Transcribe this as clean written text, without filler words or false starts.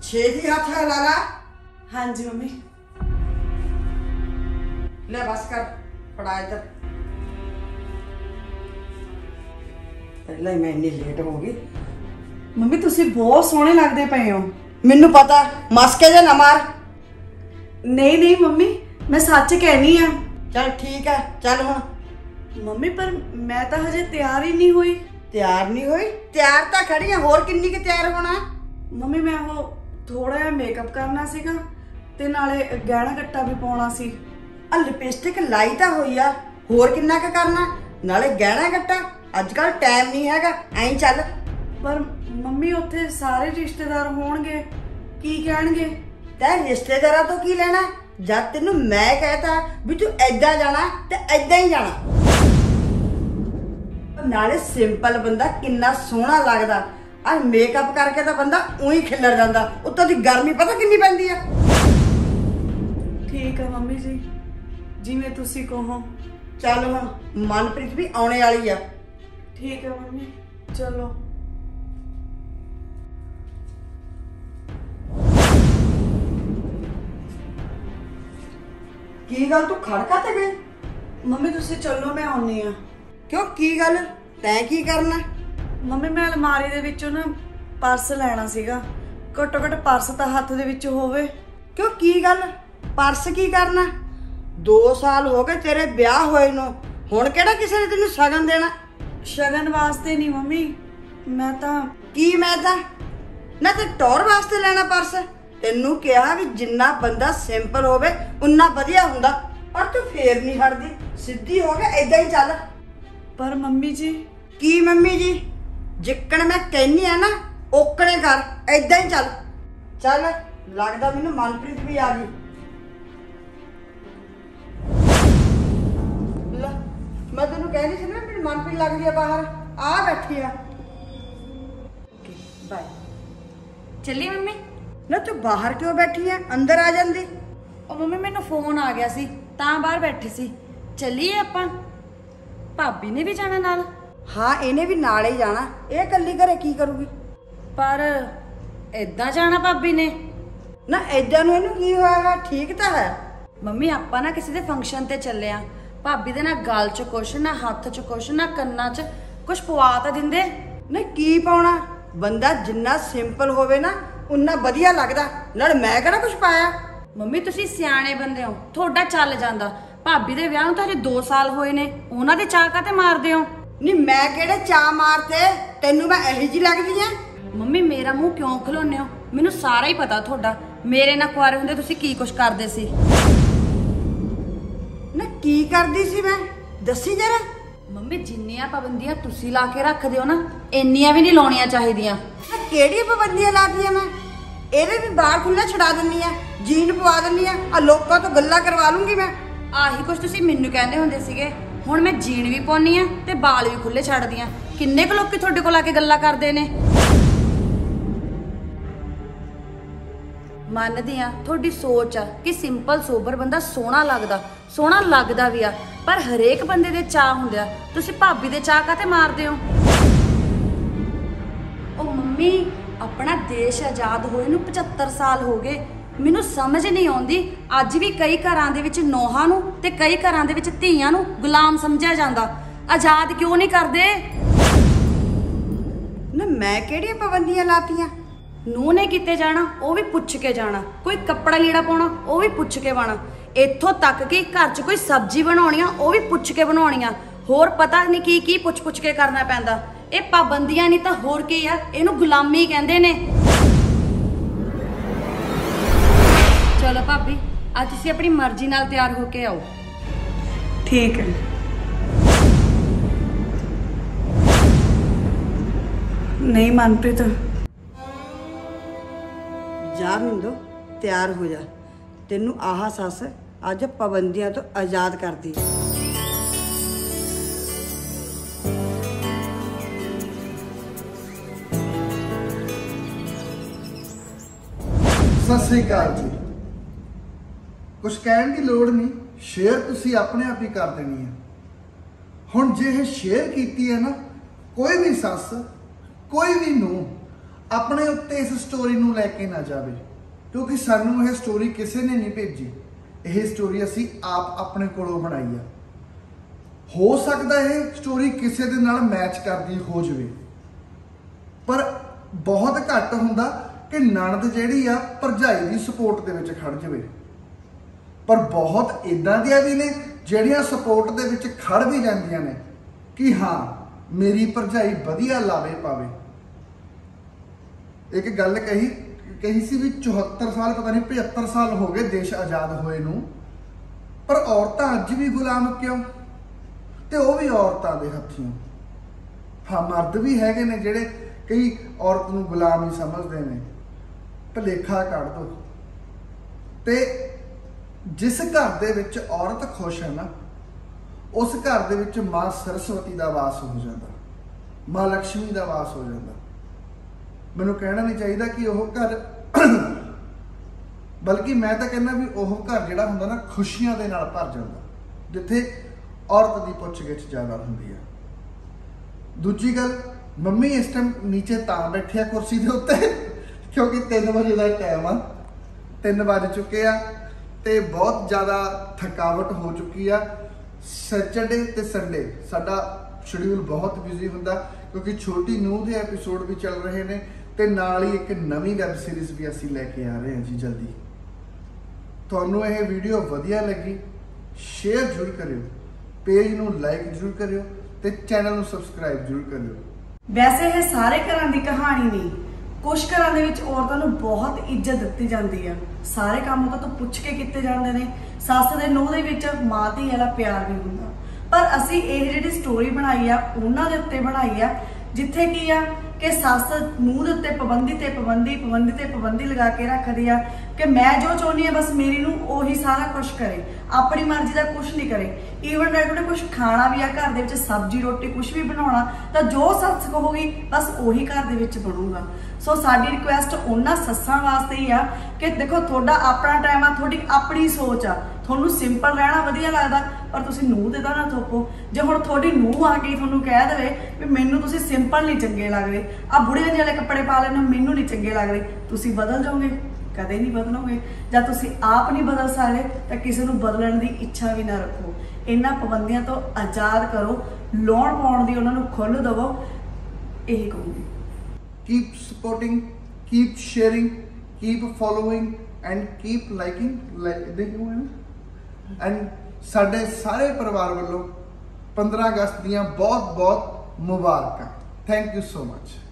छेती हाथ हिला ला। हाँ जी मम्मी। ले बस कर, पड़ा इधर। पहले मैं इन्नी लेट हो गई। मम्मी तुसी बहुत सोहने लगदे पए हो। मैनू पता, मस्के जे ना मार। नहीं नहीं मम्मी, मैं सच कहनी आ। चल ठीक है, चल हुण। मम्मी पर मैं तो हजे तैयार ही नहीं हुई। तैयार नहीं हुई? तैयार तो खड़ी है, होर किन्नी के तैयार होना। मम्मी मैं वो थोड़ा जिहा मेकअप करना सीगा ते नाले गहना गट्टा भी पाउणा सी। आ लिपस्टिक लाई तो हुई आ, होर किन्ना के करना, नाले गहना गट्टा। अजकल टाइम नहीं हैगा, ऐं चल। पर मम्मी उत्थे सारे रिश्तेदार होणगे, की कहणगे? तै रिश्तेदारा तो की लेना? जब तेनू मैं कहता भी तू ऐदा जाना ते ऐदा ही जाना। नाले सिंपल बंदा किन्ना सोहना लगदा, आ मेकअप करके तो बंदा उही खिलर जांदा। उत्तों दी गर्मी पता किन्नी पैंदी आ। ठीक है मम्मी जी, जिवें तुसी कहो। चल हुण, मनप्रीत भी आने वाली आ। ठीक है मम्मी, चलो। की गल तू खड़का ते गई? मम्मी तुसी चलो, मैं आउनी आ। क्यों, की गल? तैं की करना? मम्मी मैं अलमारी दे विचों ना पर्स लैना सीगा। घट्टो घट्ट पर्स तां हत्थ दे विच होवे। क्यों, की गल? पर्स की करना? 2 साल हो गए तेरे ब्याह होए नूं, हुण किहड़ा किसी ने तैनूं शगन देना? शगन वास्ते नहीं मम्मी, मैं तां की मैं तां ना ते टौर वास्ते लेना पर्स। तेनू कहा भी जिन्ना बंदा सिंपल होवे उन्ना वधिया हुंदा, पर तू फेर नहीं हटदी। सीधी हो गया, ऐदा ही चल। पर मम्मी जी। की मम्मी जी? जिक्कण मैं कहनी है ना ओकड़े कर, ऐदा ही चल। चल, लगदा मैनू मनप्रीत भी आ गई। ले, मैं तेनू कहनी सी ना मेरी मनप्रीत लग गई बाहर, आ बैठी है। बाय। चलिए मम्मी। ना तू बाहर क्यों बैठी है, अंदर आ जांदी। ओ मम्मी मैनू फोन आ गया सी तां बाहर बैठी सी। चलिए आपां। भाभी ने भी जाना नाल? हाँ, इन्हें भी नाल ही जाना। ये कल्ली घरे की करूगी? पर इदां जाना भाभी ने? ना ऐदा नूं इहनूं की होया, ठीक तो है। मम्मी आपां ना किसी दे फंक्शन ते चले आ, भाभी दे ना गल च कुछ, ना हत्थ च कुछ, ना कन्ना च कुछ पवा तां दिंदे। ना की पाउणा? बंदा जिन्ना सिंपल होवे ना उन्ना वधिया लगदा। नाल मैं किहड़ा कुछ पाया। मम्मी तुसी सियाणे बंदे हो, थोड़ा चल जांदा। भाभी दे विआह नूं तां हजे 2 साल होए ने, उन्हां दे चाह काते मारदे हो? नहीं मैं किहड़े चा मारते, तैनू मैं इही जी लगदी आ? मम्मी मेरा मुंह क्यों खलोने हो? मैनू सारा ही पता थोड़ा, मेरे नाल कुआरे हुंदे तुसी की कुछ करदे सी। ना की करदी सी मैं, दसी जरा। मम्मी जिन्नियां पाबंदियां तुसी ला के रखदे हो ना, इंनियां भी नहीं लाउणियां चाहीदियां। ना केड़ी पाबंदियां लातीआं मैं? ਇਹਦੇ भी बाहर खुला छड़ा दिंदी आ, जीन पवा दिंदी आ, लोकां तो गल्लां करवा लूंगी मैं। आही कुछ तुसी मैनू कहंदे हुंदे सीगे, हुण मैं जीन भी पाउणी आ ते बाल भी खुले छड्डदी आ। किन्ने क लोकी तुहाडे कोल आके गल्लां करदे ने। ਮੰਨਦੀ ਆ ਤੁਹਾਡੀ ਸੋਚ ਆ ਕਿ ਸਿੰਪਲ ਸੋਬਰ ਬੰਦਾ ਸੋਹਣਾ ਲੱਗਦਾ ਵੀ ਆ, ਪਰ ਹਰੇਕ ਬੰਦੇ ਦੇ ਚਾਹ ਹੁੰਦੇ ਆ। ਤੁਸੀਂ ਭਾਬੀ ਦੇ ਚਾਹ ਕਾਤੇ ਮਾਰਦੇ ਹੋ? ਉਹ ਮੰਮੀ ਆਪਣਾ ਦੇਸ਼ ਆਜ਼ਾਦ ਹੋਏ ਨੂੰ 75 ਸਾਲ ਹੋ ਗਏ, ਮੈਨੂੰ ਸਮਝ ਨਹੀਂ ਆਉਂਦੀ ਅੱਜ ਵੀ ਕਈ ਘਰਾਂ ਦੇ ਵਿੱਚ ਨੌਹਾਂ ਨੂੰ ਤੇ ਕਈ ਘਰਾਂ ਦੇ ਵਿੱਚ ਧੀਆਂ ਨੂੰ ਗੁਲਾਮ ਸਮਝਿਆ ਜਾਂਦਾ। ਆਜ਼ਾਦ ਕਿਉਂ ਨਹੀਂ ਕਰਦੇ? ਨਾ ਮੈਂ ਕਿਹੜੀਆਂ ਪਾਬੰਦੀਆਂ ਲਾਤੀਆਂ? ਨੂੰਹ ਨੇ ਕਿਤੇ ਜਾਣਾ ਉਹ ਵੀ ਪੁੱਛ ਕੇ ਜਾਣਾ, ਕੋਈ ਕੱਪੜਾ ਲੀੜਾ ਪਾਉਣਾ ਉਹ ਵੀ ਪੁੱਛ ਕੇ ਪਾਉਣਾ, ਇੱਥੋਂ ਤੱਕ ਕਿ ਘਰ 'ਚ ਕੋਈ ਸਬਜ਼ੀ ਬਣਾਉਣੀ ਆ ਉਹ ਵੀ ਪੁੱਛ ਕੇ ਬਣਾਉਣੀ ਆ। ਹੋਰ ਪਤਾ ਨਹੀਂ ਕੀ ਕੀ ਪੁੱਛ ਕੇ ਕਰਨਾ ਪੈਂਦਾ। ਇਹ ਪਾਬੰਦੀਆਂ ਨਹੀਂ ਤਾਂ ਹੋਰ ਕੀ ਆ, ਇਹਨੂੰ ਗੁਲਾਮੀ ਕਹਿੰਦੇ ਨੇ। ਚਲੋ ਭਾਬੀ ਅੱਜ ਤੁਸੀਂ ਆਪਣੀ ਮਰਜ਼ੀ ਨਾਲ ਤਿਆਰ ਹੋ ਕੇ ਆਓ। ठीक है। नहीं मनप्रीत, जा मिंदो तैयार हो जा, तेनू आह सस अज पाबंदियां तो आजाद कर दी। सत श्री अकाल जी। कुछ कहने की लोड़ नहीं, शेयर तुसी अपने आप ही कर देनी है। हुण जे शेयर कीती है ना, कोई भी सस कोई भी नूह ਆਪਣੇ ਉੱਤੇ ਇਸ ਸਟੋਰੀ ਨੂੰ ਲੈ ਕੇ ਨਾ ਜਾਵੇ, ਕਿਉਂਕਿ ਸਾਨੂੰ ਇਹ ਸਟੋਰੀ ਕਿਸੇ ਨੇ ਨਹੀਂ ਭੇਜੀ। ਇਹ ਸਟੋਰੀ ਅਸੀਂ ਆਪ ਆਪਣੇ ਕੋਲੋਂ ਬਣਾਈ ਆ। ਹੋ ਸਕਦਾ ਇਹ ਸਟੋਰੀ ਕਿਸੇ ਦੇ ਨਾਲ ਮੈਚ ਕਰਦੀ ਹੋ ਜਾਵੇ, ਪਰ ਬਹੁਤ ਘੱਟ ਹੁੰਦਾ ਕਿ ਨਣਦ ਜਿਹੜੀ ਆ ਭਰਜਾਈ ਦੀ ਸਪੋਰਟ ਦੇ ਵਿੱਚ ਖੜ ਜਾਵੇ। ਪਰ ਬਹੁਤ ਇਦਾਂ ਦੀਆਂ ਵੀ ਨੇ ਜਿਹੜੀਆਂ ਸਪੋਰਟ ਦੇ ਵਿੱਚ ਖੜ ਵੀ ਜਾਂਦੀਆਂ ਨੇ ਕਿ ਹਾਂ ਮੇਰੀ ਭਰਜਾਈ ਵਧੀਆ ਲਾਵੇ ਪਾਵੇ। ਇੱਕ ਗੱਲ ਕਹੀ ਸੀ ਵੀ 74 ਸਾਲ ਪਤਾ ਨਹੀਂ 75 ਸਾਲ ਹੋ ਗਏ ਦੇਸ਼ ਆਜ਼ਾਦ ਹੋਏ ਨੂੰ, ਪਰ ਔਰਤਾਂ ਅੱਜ ਵੀ ਗੁਲਾਮ ਕਿਉਂ? ਤੇ ਉਹ ਵੀ ਔਰਤਾਂ ਦੇ ਹੱਥੀਂ। ਹਾਂ, ਮਰਦ ਵੀ ਹੈਗੇ ਨੇ ਜਿਹੜੇ ਕਈ ਔਰਤ ਨੂੰ ਗੁਲਾਮ ਹੀ ਸਮਝਦੇ ਨੇ। ਭੁਲੇਖਾ ਕੱਢ ਦੋ। ਤੇ ਜਿਸ ਘਰ ਦੇ ਵਿੱਚ ਔਰਤ ਖੁਸ਼ ਹੈ ਨਾ, ਉਸ ਘਰ ਦੇ ਵਿੱਚ ਮਾਂ ਸਰਸਵਤੀ ਦਾ ਵਾਸ ਹੋ ਜਾਂਦਾ, ਮਾਂ ਲక్ష్ਮੀ ਦਾ ਵਾਸ ਹੋ ਜਾਂਦਾ। ਮੈਨੂੰ ਕਹਿਣਾ ਨਹੀਂ ਚਾਹੀਦਾ ਕਿ ਉਹ ਘਰ, ਬਲਕਿ ਮੈਂ ਤਾਂ ਕਹਿੰਦਾ ਵੀ ਉਹ ਘਰ ਜਿਹੜਾ ਹੁੰਦਾ ਨਾ ਖੁਸ਼ੀਆਂ ਦੇ ਨਾਲ ਭਰ ਜਾਂਦਾ, ਜਿੱਥੇ ਔਰਤ ਦੀ ਪੁੱਛ-ਗਿੱਛ ਜ਼ਿਆਦਾ ਹੁੰਦੀ ਹੈ। ਦੂਜੀ ਗੱਲ, ਮੰਮੀ ਇਸ ਟਾਈਮ ਨੀਚੇ ਤਾਂ ਬੈਠਿਆ ਕੁਰਸੀ ਦੇ ਉੱਤੇ ਕਿਉਂਕਿ 3 ਵਜੇ ਦਾ ਟਾਈਮ ਆ, 3 ਵੱਜ ਚੁੱਕੇ ਆ ਤੇ ਬਹੁਤ ਜ਼ਿਆਦਾ ਥਕਾਵਟ ਹੋ ਚੁੱਕੀ ਆ। ਸੈਟਰਡੇ ਤੇ ਸੰਡੇ ਸਾਡਾ ਸ਼ਡਿਊਲ ਬਹੁਤ ਬਿਜ਼ੀ ਹੁੰਦਾ ਕਿਉਂਕਿ ਛੋਟੀ ਨੂੰਹ ਦੇ ਐਪੀਸੋਡ ਵੀ ਚੱਲ ਰਹੇ ਨੇ ਤੇ ਨਾਲ ਹੀ ਇੱਕ ਨਵੀਂ ਵੈਬ ਸੀਰੀਜ਼ ਵੀ ਅਸੀਂ ਲੈ ਕੇ ਆ ਰਹੇ ਹਾਂ ਜੀ ਜਲਦੀ। ਤੁਹਾਨੂੰ ਇਹ ਵੀਡੀਓ ਵਧੀਆ ਲੱਗੀ, ਸ਼ੇਅਰ ਜ਼ਰੂਰ ਕਰਿਓ, ਪੇਜ ਨੂੰ ਲਾਈਕ ਜ਼ਰੂਰ ਕਰਿਓ ਤੇ ਚੈਨਲ ਨੂੰ ਸਬਸਕ੍ਰਾਈਬ ਜ਼ਰੂਰ ਕਰਿਓ। ਵੈਸੇ ਇਹ ਸਾਰੇ ਘਰਾਂ ਦੀ ਕਹਾਣੀ ਨਹੀਂ, ਕੁਝ ਘਰਾਂ ਦੇ ਵਿੱਚ ਔਰਤਾਂ ਨੂੰ ਬਹੁਤ ਇੱਜ਼ਤ ਦਿੱਤੀ ਜਾਂਦੀ ਆ। ਸਾਰੇ ਕੰਮ ਤਾਂ ਪੁੱਛ ਕੇ ਕੀਤੇ ਜਾਂਦੇ ਨੇ। ਸੱਸ ਦੇ ਨੂੰਹ ਦੇ ਵਿੱਚ ਮਾਂ ਧੀ ਵਾਲਾ ਪਿਆਰ ਵੀ ਹੁੰਦਾ। ਪਰ ਅਸੀਂ ਇਹ ਜਿਹੜੀ ਸਟੋਰੀ ਬਣਾਈ ਆ ਉਹਨਾਂ ਦੇ ਉੱਤੇ ਬਣਾਈ ਆ ਜਿੱਥੇ ਕੀ ਆ ਕਿ ਸੱਸ ਨੂੰਹ ਦੇ ਉੱਤੇ ਪਾਬੰਦੀ ਲਗਾ ਕੇ ਰੱਖਦੀ ਆ ਕਿ ਮੈਂ ਜੋ ਚਾਹੁੰਦੀ ਆ ਬਸ ਮੇਰੀ ਨੂੰ ਉਹੀ ਸਾਰਾ ਕੁਝ ਕਰੇ, ਆਪਣੀ ਮਰਜ਼ੀ ਦਾ ਕੁਝ ਨਹੀਂ ਕਰੇ। ਈਵਨ ਡੈਡ ਨੇ ਕੁਝ ਖਾਣਾ ਵੀ ਆ ਘਰ ਦੇ ਵਿੱਚ, ਸਬਜ਼ੀ ਰੋਟੀ ਕੁਝ ਵੀ ਬਣਾਉਣਾ ਤਾਂ ਜੋ ਸੱਸ ਕਹੂਗੀ ਬਸ ਉਹੀ ਘਰ ਦੇ ਵਿੱਚ ਬਣੂਗਾ। ਸੋ ਸਾਡੀ ਰਿਕੁਐਸਟ ਉਹਨਾਂ ਸੱਸਾਂ ਵਾਸਤੇ ਹੀ ਆ ਕਿ ਦੇਖੋ ਤੁਹਾਡਾ ਆਪਣਾ ਟਾਈਮ ਆ, ਤੁਹਾਡੀ ਆਪਣੀ ਸੋਚ ਆ, ਤੁਹਾਨੂੰ ਸਿੰਪਲ ਰਹਿਣਾ ਵਧੀਆ ਲੱਗਦਾ ਪਰ ਤੁਸੀਂ ਨੂੰਹ ਦੇ ਤਾਂ ਨਾ ਥੋਪੋ। ਜੇ ਹੁਣ ਤੁਹਾਡੀ ਨੂੰਹ ਆ ਕੇ ਤੁਹਾਨੂੰ ਕਹਿ ਦੇਵੇ ਵੀ ਮੈਨੂੰ ਤੁਸੀਂ ਸਿੰਪਲ ਨਹੀਂ ਚੰਗੇ ਲੱਗਦੇ, ਆ ਬੁੜੀਆਂ ਜਿਹੇ ਵਾਲੇ ਕੱਪੜੇ ਪਾ ਲੈਣੇ ਮੈਨੂੰ ਨਹੀਂ ਚੰਗੇ ਲੱਗਦੇ, ਤੁਸੀਂ ਬਦਲ ਜਾਓਗੇ? ਕਦੇ ਨਹੀਂ ਬਦਲੋਗੇ। ਜਾਂ ਤੁਸੀਂ ਆਪ ਨਹੀਂ ਬਦਲ ਸਕਦੇ ਤਾਂ ਕਿਸੇ ਨੂੰ ਬਦਲਣ ਦੀ ਇੱਛਾ ਵੀ ਨਾ ਰੱਖੋ। ਇਹਨਾਂ ਪਾਬੰਦੀਆਂ ਤੋਂ ਆਜ਼ਾਦ ਕਰੋ, ਲੋਨ ਪਾਉਣ ਦੀ ਉਹਨਾਂ ਨੂੰ ਖੁੱਲ੍ਹ ਦੇਵੋ, ਇਹੀ ਕਹੂੰਗੀ। Keep supporting, keep sharing, keep following and keep liking, and ਸਾਡੇ ਸਾਰੇ ਪਰਿਵਾਰ ਵੱਲੋਂ 15 ਅਗਸਤ ਦੀਆਂ ਬਹੁਤ-ਬਹੁਤ ਮੁਬਾਰਕਾਂ। Thank you so much.